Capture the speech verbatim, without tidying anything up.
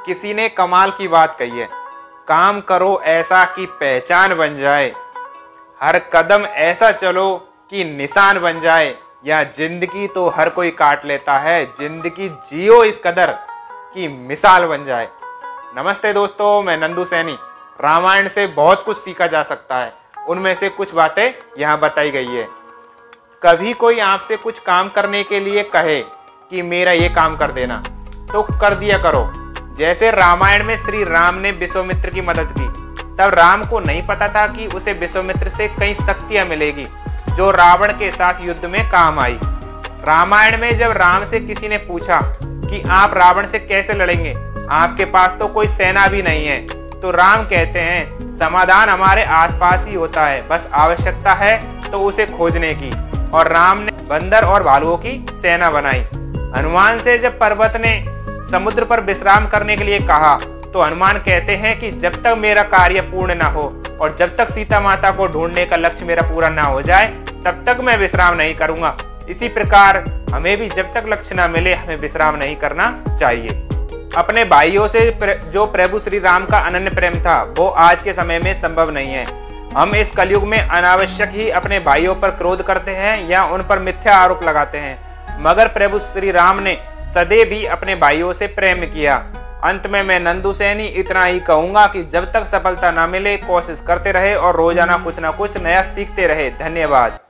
किसी ने कमाल की बात कही है, काम करो ऐसा कि पहचान बन जाए, हर कदम ऐसा चलो कि निशान बन जाए, या जिंदगी तो हर कोई काट लेता है, जिंदगी जियो इस कदर कि मिसाल बन जाए। नमस्ते दोस्तों, मैं नंदू सैनी। रामायण से बहुत कुछ सीखा जा सकता है, उनमें से कुछ बातें यहाँ बताई गई है। कभी कोई आपसे कुछ काम करने के लिए कहे कि मेरा ये काम कर देना, तो कर दिया करो। जैसे रामायण में श्री राम ने विश्वामित्र की मदद की, तब राम को नहीं पता था कि उसे विश्वामित्र से कई शक्तियां मिलेगी जो रावण के साथ युद्ध में काम आई। रामायण में जब राम से किसी ने पूछा कि आप रावण से कैसे लड़ेंगे, आपके पास तो कोई सेना भी नहीं है, तो राम कहते हैं समाधान हमारे आसपास ही होता है, बस आवश्यकता है तो उसे खोजने की। और राम ने बंदर और भालुओं की सेना बनाई। हनुमान से जब पर्वत ने समुद्र पर विश्राम करने के लिए कहा, तो हनुमान कहते हैं कि जब तक मेरा कार्य पूर्ण ना हो और जब तक सीता माता को ढूंढने का लक्ष्य मेरा पूरा ना हो जाए, तब तक मैं विश्राम नहीं करूंगा। इसी प्रकार हमें भी जब तक लक्ष्य ना मिले, हमें विश्राम नहीं करना चाहिए। अपने भाइयों से जो प्रभु श्री राम का अनन्य प्रेम था, वो आज के समय में संभव नहीं है। हम इस कलयुग में अनावश्यक ही अपने भाइयों पर क्रोध करते हैं या उन पर मिथ्या आरोप लगाते हैं, मगर प्रभु श्री राम ने सदैव भी अपने भाइयों से प्रेम किया। अंत में मैं नंदू सैनी इतना ही कहूंगा कि जब तक सफलता ना मिले, कोशिश करते रहे और रोजाना कुछ ना कुछ नया सीखते रहे। धन्यवाद।